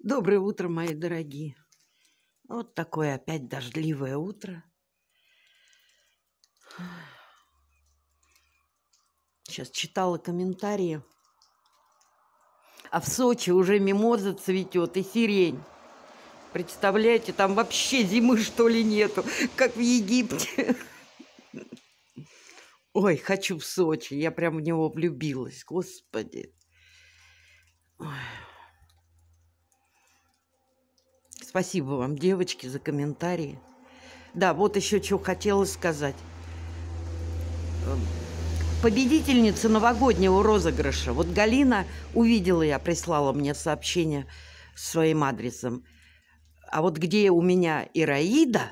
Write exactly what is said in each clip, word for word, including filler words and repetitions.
Доброе утро, мои дорогие. Вот такое опять дождливое утро. Сейчас читала комментарии. А в Сочи уже мимоза цветет и сирень. Представляете, там вообще зимы, что ли, нету, как в Египте. Ой, хочу в Сочи. Я прям в него влюбилась. Господи. Ой. Спасибо вам, девочки, за комментарии. Да, вот еще что хотела сказать. Победительница новогоднего розыгрыша. Вот Галина увидела, я прислала мне сообщение своим адресом. А вот где у меня Ираида,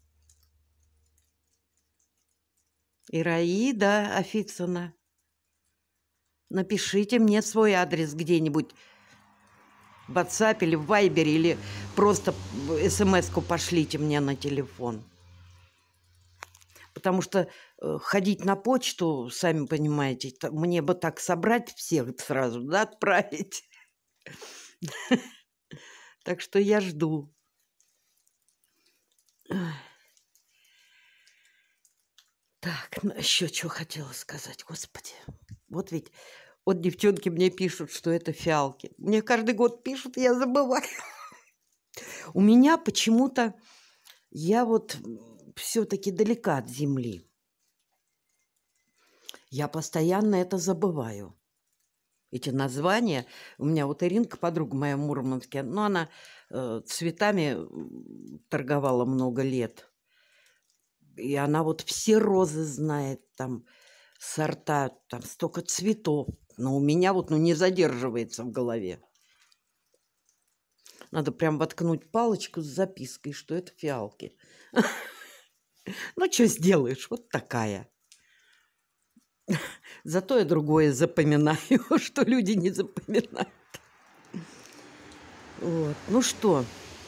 Ираида Афицына, напишите мне свой адрес где-нибудь в WhatsApp или в Viber, или просто смс-ку пошлите мне на телефон. Потому что э, ходить на почту, сами понимаете, мне бы так собрать всех сразу, да, отправить. Так что я жду. Так, ну еще что хотела сказать, господи. Вот ведь, вот девчонки мне пишут, что это фиалки. Мне каждый год пишут, я забываю. У меня почему-то, я вот все-таки далека от земли. Я постоянно это забываю. Эти названия. У меня вот Иринка, подруга моя в Мурманске, ну, она э, цветами торговала много лет. И она вот все розы знает, там, сорта, там столько цветов. Но у меня вот, ну, не задерживается в голове. Надо прям воткнуть палочку с запиской, что это фиалки. Ну, что сделаешь, вот такая. Зато я другое запоминаю, что люди не запоминают. Вот. Ну что,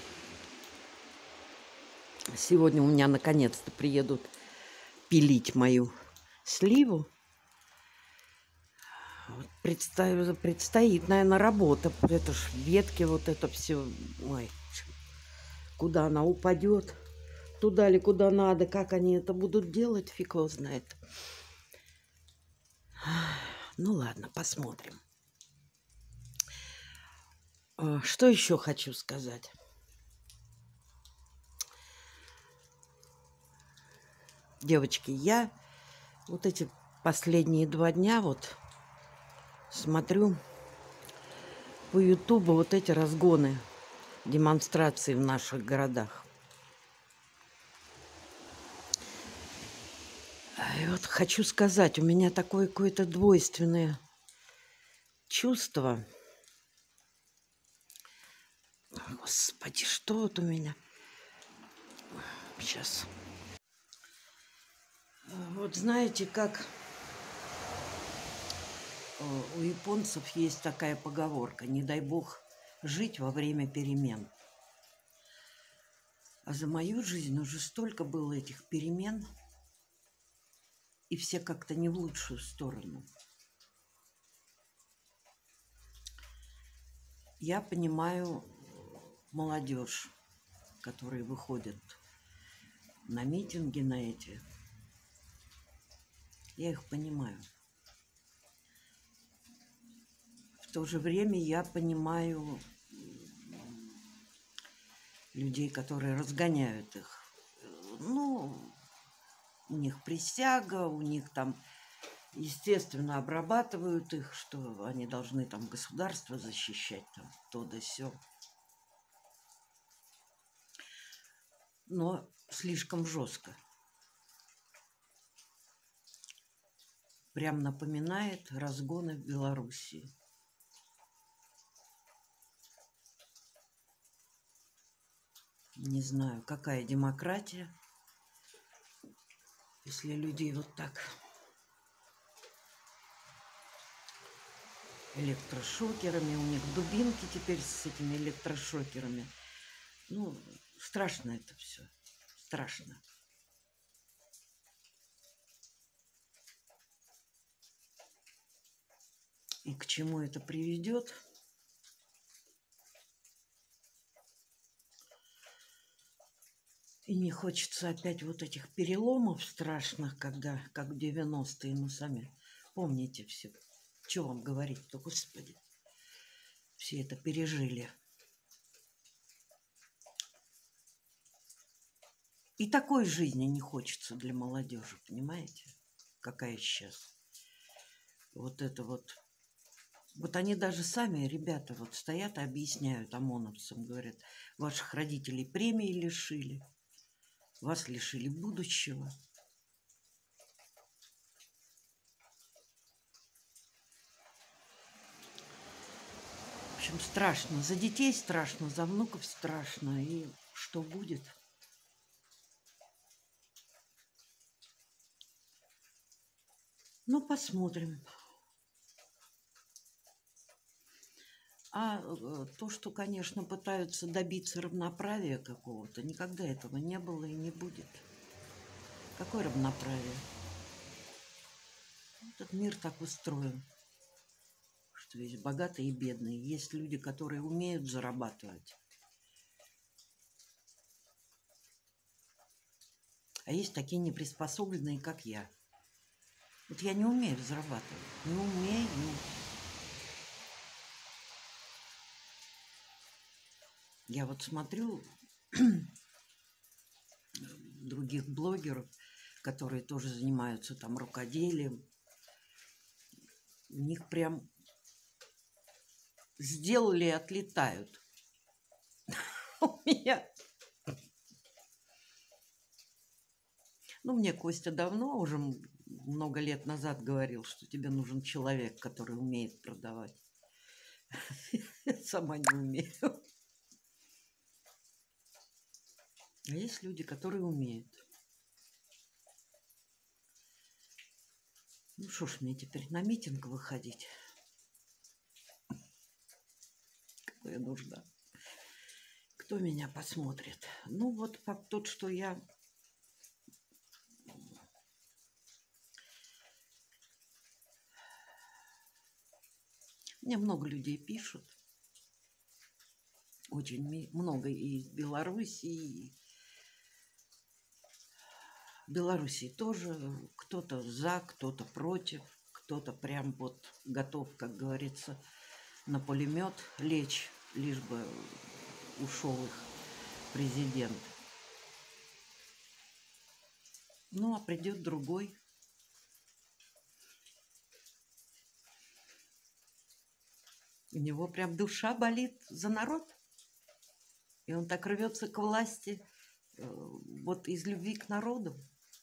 сегодня у меня наконец-то приедут пилить мою сливу. Вот предстоит, предстоит, наверное, работа. Это ж ветки, вот это все. Ой, куда она упадет, туда ли, куда надо, как они это будут делать, фиг его знает. Ну ладно, посмотрим. Что еще хочу сказать? Девочки, я вот эти последние два дня вот смотрю по Ютубу вот эти разгоны, демонстрации в наших городах. И вот хочу сказать, у меня такое какое-то двойственное чувство. Господи, что вот у меня? Сейчас. Вот знаете, как у японцев есть такая поговорка: не дай бог жить во время перемен. А за мою жизнь уже столько было этих перемен, и все как-то не в лучшую сторону. Я понимаю молодежь, которые выходят на митинги, на эти. Я их понимаю. В то же время я понимаю людей, которые разгоняют их. Ну, у них присяга, у них там, естественно, обрабатывают их, что они должны там государство защищать, там, то да сё. Но слишком жестко. Прям напоминает разгоны в Белоруссии. Не знаю, какая демократия, если людей вот так электрошокерами, у них дубинки теперь с этими электрошокерами. Ну, страшно это все, страшно. И к чему это приведет? И не хочется опять вот этих переломов страшных, когда, как в девяностые, ну сами помните все. Что вам говорить-то, Господи. Все это пережили. И такой жизни не хочется для молодежи, понимаете? Какая сейчас. Вот это вот. Вот они даже сами, ребята, вот стоят и объясняют ОМОНовцам, говорят, ваших родителей премии лишили, вас лишили будущего. В общем, страшно. За детей страшно, за внуков страшно. И что будет? Ну, посмотрим. А то, что, конечно, пытаются добиться равноправия какого-то, никогда этого не было и не будет. Какое равноправие? Этот мир так устроен, что есть богатые и бедные. Есть люди, которые умеют зарабатывать. А есть такие неприспособленные, как я. Вот я не умею зарабатывать. Не умею. Я вот смотрю других блогеров, которые тоже занимаются там рукоделием. У них прям сделали и отлетают. У меня... Ну, мне Костя давно, уже много лет назад говорил, что тебе нужен человек, который умеет продавать. Я сама не умею. А есть люди, которые умеют. Ну, что ж мне теперь на митинг выходить? Какая нужда. Кто меня посмотрит? Ну, вот факт тот, что я... Мне много людей пишут. Очень много и из Белоруссии. В Белоруссии тоже кто-то за, кто-то против, кто-то прям вот готов, как говорится, на пулемет лечь, лишь бы ушел их президент. Ну, а придет другой. У него прям душа болит за народ. И он так рвется к власти вот из любви к народу.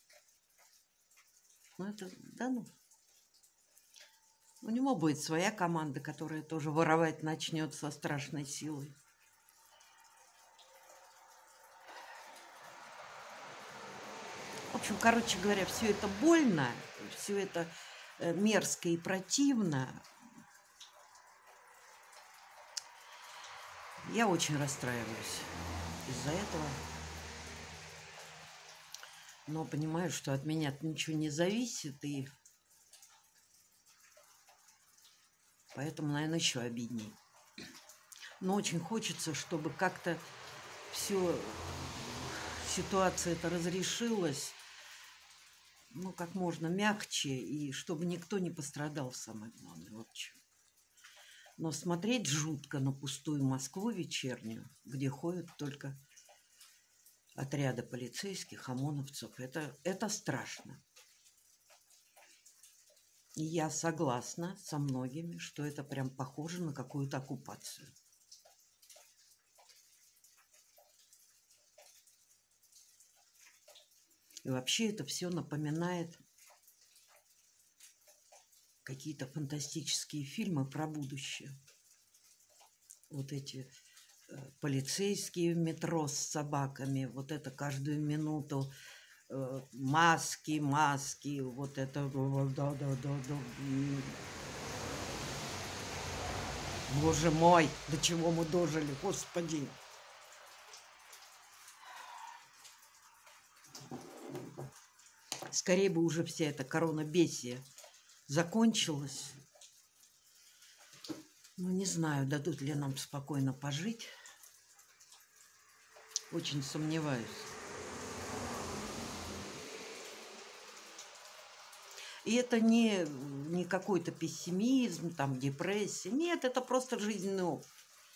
Ну, это, да ну. У него будет своя команда, которая тоже воровать начнет со страшной силой. В общем, короче говоря, все это больно, все это мерзко и противно. Я очень расстраиваюсь из-за этого. Но понимаю, что от меня ничего не зависит, и поэтому, наверное, еще обиднее. Но очень хочется, чтобы как-то все, ситуация эта разрешилась, ну, как можно мягче, и чтобы никто не пострадал, самое главное. Вот что. Но смотреть жутко на пустую Москву вечернюю, где ходят только отряды полицейских, ОМОНовцев, это, это страшно. И я согласна со многими, что это прям похоже на какую-то оккупацию. И вообще это все напоминает какие-то фантастические фильмы про будущее. Вот эти э, полицейские в метро с собаками, вот это каждую минуту э, маски, маски, вот это... Да, да, да, да. Боже мой, до чего мы дожили, Господи! Скорее бы уже вся эта коронабесия закончилась. Ну, не знаю, дадут ли нам спокойно пожить. Очень сомневаюсь. И это не, не какой-то пессимизм, там, депрессия. Нет, это просто жизненный опыт.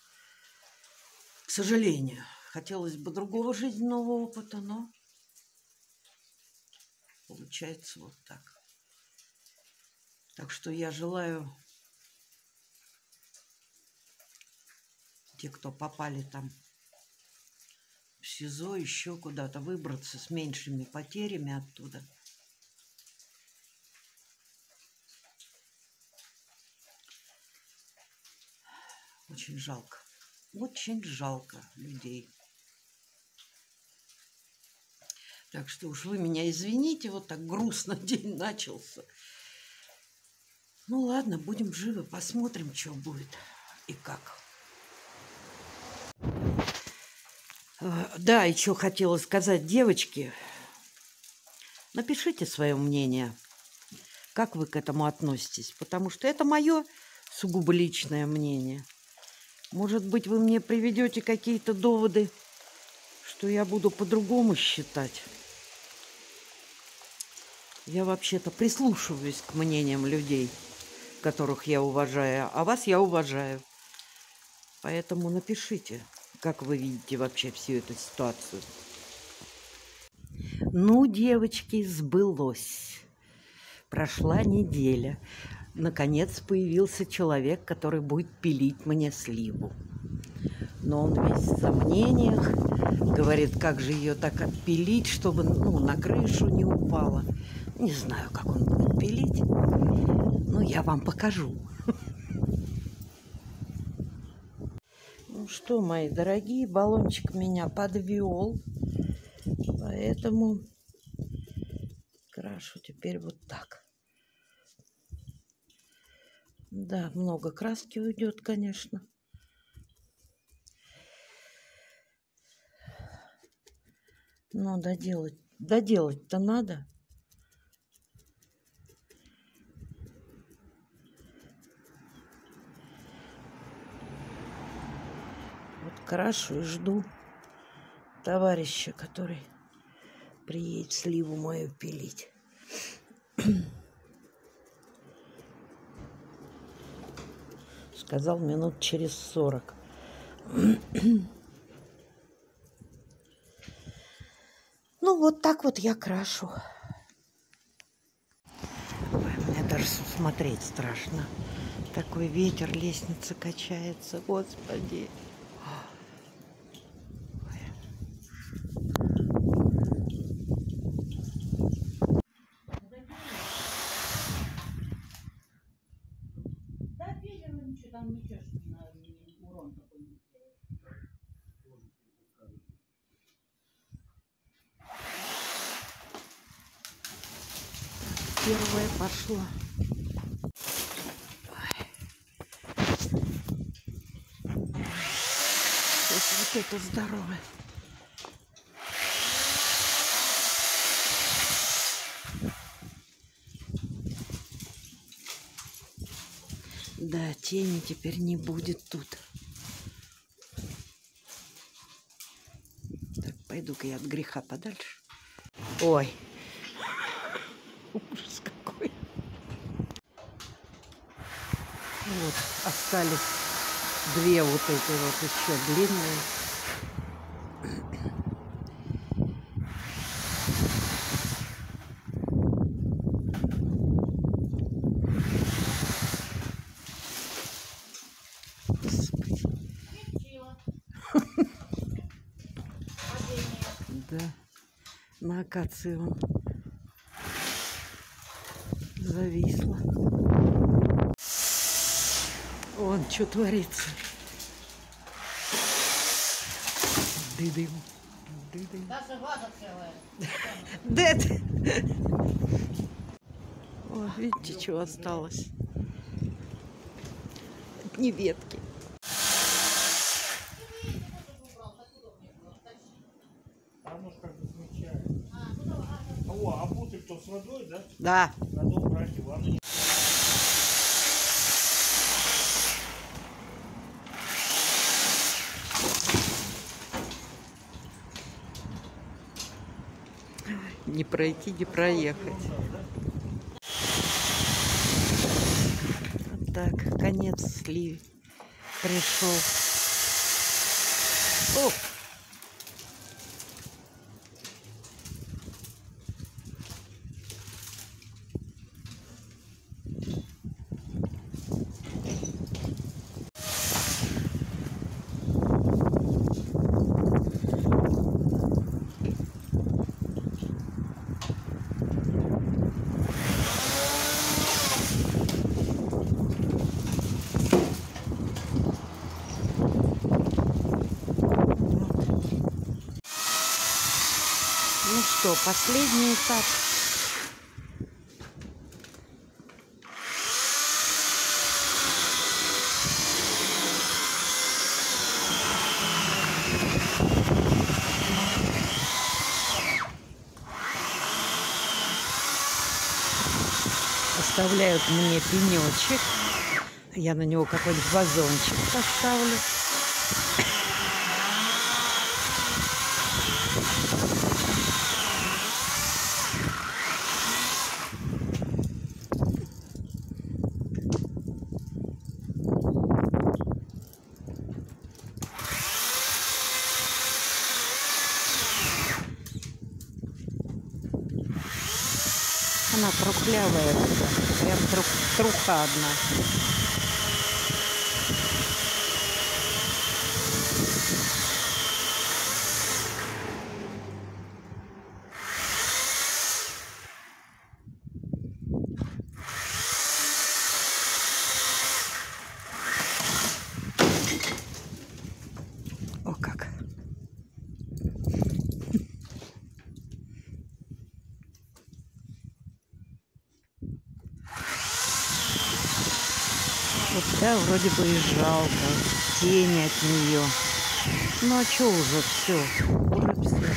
К сожалению, хотелось бы другого жизненного опыта, но получается вот так. Так что я желаю те, кто попали там в СИЗО, еще куда-то выбраться с меньшими потерями оттуда. Очень жалко. Очень жалко людей. Так что уж вы меня извините, вот так грустно день начался. Ну ладно, будем живы, посмотрим, что будет и как. Да, еще хотела сказать, девочки, напишите свое мнение, как вы к этому относитесь, потому что это мое сугубо личное мнение. Может быть, вы мне приведете какие-то доводы, что я буду по-другому считать. Я вообще-то прислушиваюсь к мнениям людей, которых я уважаю, а вас я уважаю. Поэтому напишите, как вы видите вообще всю эту ситуацию. Ну, девочки, сбылось. Прошла неделя. Наконец появился человек, который будет пилить мне сливу. Но он весь в сомнениях. Говорит, как же ее так отпилить, чтобы ну, на крышу не упала. Не знаю, как он будет пилить. Но я вам покажу. Ну что, мои дорогие, баллончик меня подвел. Поэтому крашу теперь вот так. Да, много краски уйдет, конечно. Но доделать, доделать-то надо. Вот крашу и жду товарища, который приедет сливу мою пилить. Сказал минут через сорок. Ну, вот так вот я крашу. Ой, мне даже смотреть страшно. Такой ветер, лестница качается, господи. Первая пошла. Вот это здоровое. Да, тени теперь не будет тут. Так, пойду-ка я от греха подальше. Ой. Ужас какой. Вот, остались две вот эти вот еще длинные. Да, на акации он зависла. Вон, что творится. Дыдым. Дыдым. Даже ваза целая. Дед! О, видите, что осталось? Одни ветки. Оно ж как бы смягчает. О, а бутыль то с водой, да? Да. Надо убрать его. Оно не... Не пройти, не проехать. так, конец сливы пришел. О! Ну что, последний этап. Оставляют мне пенечек. Я на него какой-нибудь вазончик поставлю. Она трухлявая, прям трух, труха одна. О, как! Вот, да, вроде бы и жалко, тени от нее. Ну а что уже все, уже все.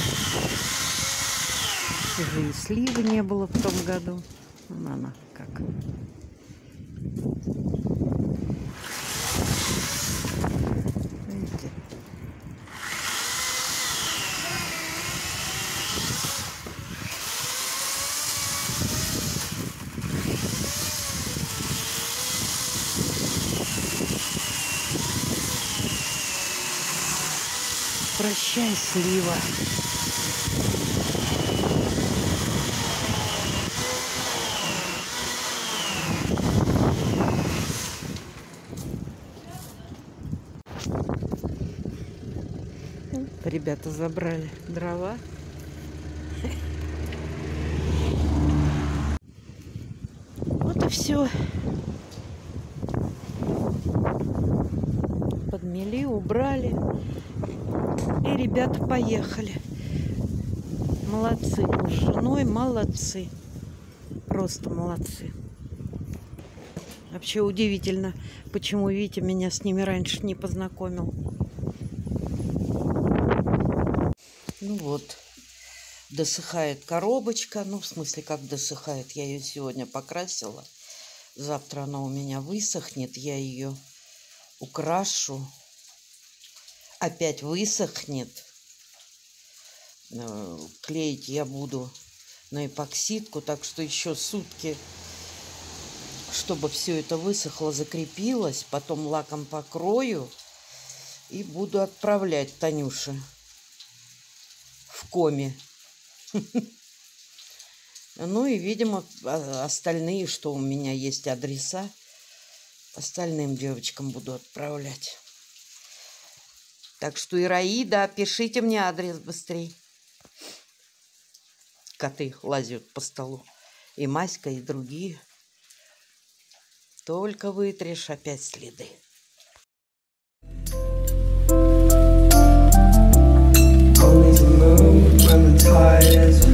Уже и сливы не было в том году. Вон она как. Видите? Прощай, слива. Ребята забрали дрова. Вот и все. Подмели, убрали. И ребята поехали. Молодцы. С женой молодцы. Просто молодцы. Вообще удивительно, почему Витя меня с ними раньше не познакомил. Ну вот, досыхает коробочка. Ну, в смысле, как досыхает. Я ее сегодня покрасила. Завтра она у меня высохнет. Я ее украшу. Опять высохнет. Клеить я буду на эпоксидку. Так что еще сутки, чтобы все это высохло, закрепилось. Потом лаком покрою. И буду отправлять Танюше в коме. Ну и, видимо, остальные, что у меня есть адреса, остальным девочкам буду отправлять. Так что, Ираида, пишите мне адрес быстрей. Коты лазят по столу. И Маська, и другие. Только вытрешь, опять следы. Only the moon when the tide is